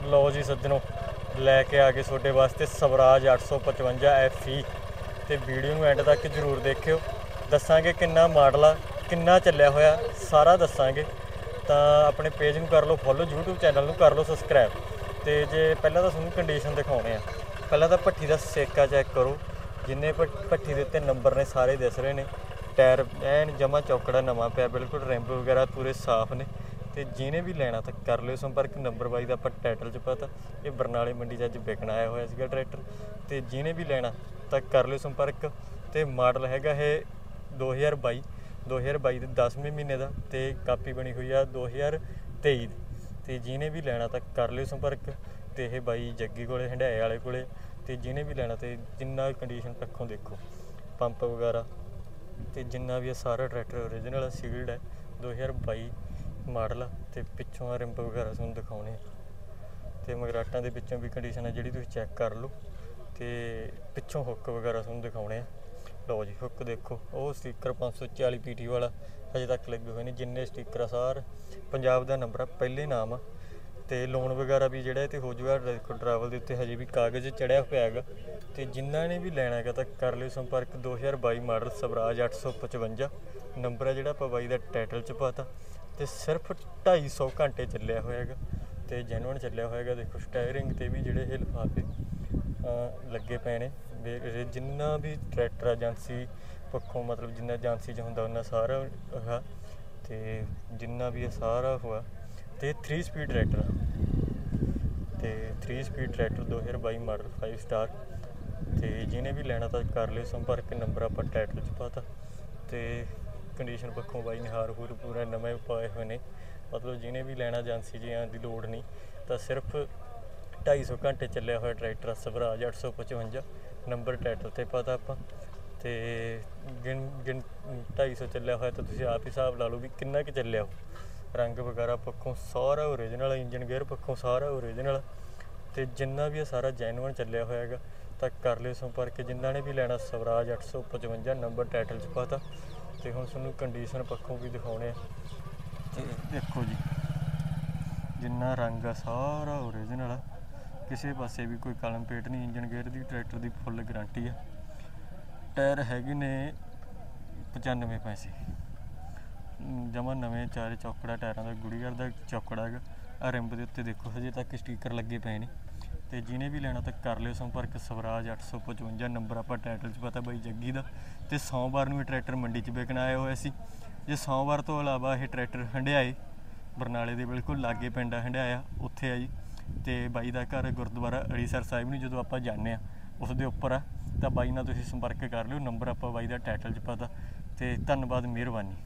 लो जी सज्जनों, लैके आ गए ਤੁਹਾਡੇ वास्ते स्वराज 855 FE ਤੇ ਵੀਡੀਓ ਨੂੰ ਐਂਡ ਤੱਕ ਜ਼ਰੂਰ ਦੇਖਿਓ। ਦੱਸਾਂਗੇ ਕਿੰਨਾ ਮਾਡਲ ਆ, ਕਿੰਨਾ ਚੱਲਿਆ ਹੋਇਆ, ਸਾਰਾ ਦੱਸਾਂਗੇ। ਤਾਂ ਆਪਣੇ ਪੇਜ ਨੂੰ ਕਰ ਲਓ ਫੋਲੋ, YouTube ਚੈਨਲ ਨੂੰ ਕਰ ਲਓ ਸਬਸਕ੍ਰਾਈਬ। ਤੇ ਜੇ ਪਹਿਲਾਂ ਤਾਂ ਤੁਹਾਨੂੰ ਕੰਡੀਸ਼ਨ ਦਿਖਾਉਣੇ ਆ। ਪਹਿਲਾਂ ਤਾਂ ਭੱਠੀ ਦਾ ਸੇਕਾ ਚੈੱਕ ਕਰੋ, ਜਿੰਨੇ ਭੱਠੀ ਦੇ ਉੱਤੇ ਨੰਬਰ ਨੇ ਸਾਰੇ ਦਿਸ ਰਹੇ ਨੇ। ਟਾਇਰ ਐਨ ਜਮਾ ਚੌਕੜਾ ਨਵਾਂ ਪਿਆ, ਬਿਲਕੁਲ ਰਿੰਬ ਵਗੈਰਾ ਪੂਰੇ ਸਾਫ਼ ਨੇ। ਤੇ ਜਿਹਨੇ ਵੀ ਲੈਣਾ ਤਾਂ ਕਰ ਲਿਓ ਸੰਪਰਕ। ਨੰਬਰ 22 ਦਾ ਆਪਾਂ ਟਾਈਟਲ 'ਚ ਪਤਾ, ਇਹ ਬਰਨਾਲੇ ਮੰਡੀ 'ਚ ਅੱਜ ਵਿਕਣ ਆਇਆ ਹੋਇਆ ਸੀਗਾ ਟਰੈਕਟਰ। ਤੇ ਜਿਹਨੇ ਵੀ ਲੈਣਾ ਤਾਂ ਕਰ ਲਿਓ ਸੰਪਰਕ। ਤੇ ਮਾਡਲ ਹੈਗਾ ਇਹ 2022 ਦੇ 10ਵੇਂ ਮਹੀਨੇ ਦਾ, ਤੇ ਕਾਪੀ ਬਣੀ ਹੋਈ ਆ 2023 ਦੀ। ਤੇ ਜਿਹਨੇ ਵੀ ਲੈਣਾ ਤਾਂ ਕਰ ਲਿਓ ਸੰਪਰਕ। ਤੇ ਇਹ ਬਾਈ ਜੱਗੀ ਕੋਲੇ, ਹੰਡਾਏ ਵਾਲੇ ਕੋਲੇ। ਤੇ ਜਿਹਨੇ ਵੀ ਲੈਣਾ ਤੇ ਜਿੰਨਾ ਕੰਡੀਸ਼ਨ ਪੱਖੋਂ ਦੇਖੋ, ਪੰਪ ਵਗੈਰਾ ਤੇ ਜਿੰਨਾ ਵੀ ਸਾਰਾ ਟਰੈਕਟਰ ਓਰੀਜਨਲ ਸੀਲਡ ਹੈ, 2022 ਮਾਡਲ ਆ। ਤੇ ਪਿੱਛੋਂ ਆ ਰਿੰਪ ਵਗੈਰਾ ਤੁਹਾਨੂੰ ਦਿਖਾਉਣੇ ਆ। ਤੇ ਮਗਰਾਟਾਂ ਦੇ ਵਿੱਚੋਂ ਵੀ ਕੰਡੀਸ਼ਨ ਹੈ ਜਿਹੜੀ ਤੁਸੀਂ ਚੈੱਕ ਕਰ ਲਓ। ਤੇ ਪਿੱਛੋਂ ਹੁੱਕ ਵਗੈਰਾ ਤੁਹਾਨੂੰ ਦਿਖਾਉਣੇ ਆ। ਲਓ ਜੀ, ਹੁੱਕ ਦੇਖੋ, ਉਹ ਸਟੀਕਰ 540 PT ਵਾਲਾ ਹਜੇ ਤੱਕ ਲੱਗੇ ਹੋਏ ਨੇ। ਜਿੰਨੇ ਸਟੀਕਰ ਆ ਸਾਰੇ ਪੰਜਾਬ ਦਾ ਨੰਬਰ ਆ, ਪਹਿਲੇ ਨਾਮ ਆ। ਤੇ ਲੋਨ ਵਗੈਰਾ ਵੀ ਜਿਹੜਾ ਤੇ ਹੋ ਜੂਗਾ। ਦੇਖੋ ਡਰਾਈਵਰ ਦੇ ਉੱਤੇ ਹਜੇ ਵੀ ਕਾਗਜ਼ ਚੜਿਆ ਹੋਇਆ ਹੈਗਾ। ਤੇ ਜਿਨ੍ਹਾਂ ਨੇ ਵੀ ਲੈਣਾ ਹੈਗਾ ਤਾਂ ਕਰ ਲਿਓ ਸੰਪਰਕ। 2022 ਮਾਡਲ ਸਵਰਾਜ 855 ਨੰਬਰ ਆ ਜਿਹੜਾ ਆਪਾਂ ਬਾਈ ਦਾ ਟਾਈਟਲ 'ਚ ਪਾਤਾ। ਤੇ ਸਿਰਫ 250 ਘੰਟੇ ਚੱਲਿਆ ਹੋਇਆ ਹੈਗਾ ਤੇ ਜੈਨੂਅਨ ਚੱਲਿਆ ਹੋਇਆ ਹੈਗਾ। ਦੇਖੋ ਸਟੈਰਿੰਗ ਤੇ ਵੀ ਜਿਹੜੇ ਇਹ ਲਿਫਾਫੇ ਲੱਗੇ ਪਏ ਨੇ। ਜਿੰਨਾ ਵੀ ਟਰੈਕਟਰ ਏਜੰਸੀ ਪੱਖੋਂ, ਮਤਲਬ ਜਿੰਨਾ ਏਜੰਸੀ 'ਚ ਹੁੰਦਾ ਉਹਨਾਂ ਸਾਰਾ ਆਹ। ਤੇ ਜਿੰਨਾ ਵੀ ਇਹ ਸਾਰਾ ਹੋਇਆ ਤੇ 3 ਸਪੀਡ ਟਰੈਕਟਰ ਆ। ਤੇ 3 ਸਪੀਡ ਟਰੈਕਟਰ 2022 ਮਾਡਲ 5 ਸਟਾਰ। ਤੇ ਜਿਹਨੇ ਵੀ ਲੈਣਾ ਤਾਂ ਕਰ ਲਿਓ ਸੰਪਰਕ। ਨੰਬਰ ਆਪਾਂ ਟਾਈਟਲ 'ਚ ਪਾਤਾ। ਤੇ ਕੰਡੀਸ਼ਨ ਪੱਖੋਂ ਬਾਈ ਨੇ ਹਾਰ ਹੂਰ ਪੂਰਾ ਨਵੇਂ ਪਾਏ ਹੋਏ ਨੇ। ਮਤਲਬ ਜਿਹਨੇ ਵੀ ਲੈਣਾ ਏਜੰਸੀ 'ਚ ਆਉਣ ਦੀ ਲੋੜ ਨਹੀਂ। ਤਾਂ ਸਿਰਫ 250 ਘੰਟੇ ਚੱਲਿਆ ਹੋਇਆ ਟਰੈਕਟਰ ਸਵਰਾਜ 855 ਨੰਬਰ ਟਾਈਟਲ 'ਤੇ ਪਤਾ ਆਪਾਂ। ਤੇ 250 ਚੱਲਿਆ ਹੋਇਆ ਤਾਂ ਤੁਸੀਂ ਆਪ ਹੀ ਹਿਸਾਬ ਲਾ ਲਓ ਵੀ ਕਿੰਨਾ ਕੁ ਚੱਲਿਆ। ਰੰਗ ਵਗੈਰਾ ਪੱਖੋਂ ਸਾਰਾ ਓਰੀਜਨਲ, ਇੰਜਨ ਗੇਅਰ ਪੱਖੋਂ ਸਾਰਾ ਓਰੀਜਨਲ। ਤੇ ਜਿੰਨਾ ਵੀ ਇਹ ਸਾਰਾ ਜੈਨੂਅਨ ਚੱਲਿਆ ਹੋਇਆ ਹੈਗਾ ਤਾਂ ਕਰ ਲਿਓ ਸੰਪਰਕ। ਜਿਨ੍ਹਾਂ ਨੇ ਵੀ ਲੈਣਾ ਸਵਰਾਜ 855 ਨੰਬਰ ਟਾਈਟਲ 'ਚ ਪਤਾ। ਤੇ ਹੁਣ ਤੁਹਾਨੂੰ ਕੰਡੀਸ਼ਨ ਪੱਖੋਂ ਵੀ ਦਿਖਾਉਣੇ ਆ। ਤੇ ਦੇਖੋ ਜੀ, ਜਿੰਨਾ ਰੰਗ ਆ ਸਾਰਾ ਓਰੀਜਨਲ ਆ, ਕਿਸੇ ਪਾਸੇ ਵੀ ਕੋਈ ਕਲਮ ਪੇਟ ਨਹੀਂ। ਇੰਜਨ ਗੇਅਰ ਦੀ ਟਰੈਕਟਰ ਦੀ ਫੁੱਲ ਗਰੰਟੀ ਆ। ਟਾਇਰ ਹੈਗੇ ਨੇ 95 ਪੈਸੇ, ਜਮਾਂ ਨਵੇਂ ਚਾਰੇ ਚੌਕੜਾ ਟਾਇਰਾਂ ਦਾ। ਗੁੜੀਗਰ ਦਾ ਚੌਕੜਾ ਹੈਗਾ। ਆ ਰਿੰਬ ਦੇ ਉੱਤੇ ਦੇਖੋ ਹਜੇ ਤੱਕ ਸਟੀਕਰ ਲੱਗੇ ਪਏ ਨੇ। ਤੇ ਜਿਹਨੇ ਵੀ ਲੈਣਾ ਤਾਂ ਕਰ ਲਿਓ ਸੰਪਰਕ। ਸਵਰਾਜ 855 ਨੰਬਰ ਆਪਾਂ ਟਾਈਟਲ 'ਚ ਪਤਾ ਬਾਈ ਜੱਗੀ ਦਾ। ਤੇ ਸੋਮਵਾਰ ਨੂੰ ਇਹ ਟਰੈਕਟਰ ਮੰਡੀ 'ਚ ਵਿਕਣ ਆਇਆ ਹੋਇਆ ਸੀ। ਜੇ ਸੋਮਵਾਰ ਤੋਂ ਇਲਾਵਾ ਇਹ ਟਰੈਕਟਰ ਹੰਡਾਏ, ਬਰਨਾਲੇ ਦੇ ਬਿਲਕੁਲ ਲਾਗੇ ਪਿੰਡ ਆ ਹੰਡਾਇਆ, ਉੱਥੇ ਆ ਜੀ। ਤੇ ਬਾਈ ਦਾ ਘਰ ਗੁਰਦੁਆਰਾ ਅੜੀਸਰ ਸਾਹਿਬ ਨੂੰ ਜਦੋਂ ਆਪਾਂ ਜਾਂਦੇ ਹਾਂ ਉਸ ਦੇ ਉੱਪਰ ਆ। ਤਾਂ ਬਾਈ ਨਾਲ ਤੁਸੀਂ ਸੰਪਰਕ ਕਰ ਲਿਓ। ਨੰਬਰ ਆਪਾਂ ਬਾਈ ਦਾ ਟਾਈਟਲ 'ਚ ਪਤਾ। ਤੇ ਧੰਨਵਾਦ, ਮਿਹਰਬਾਨੀ।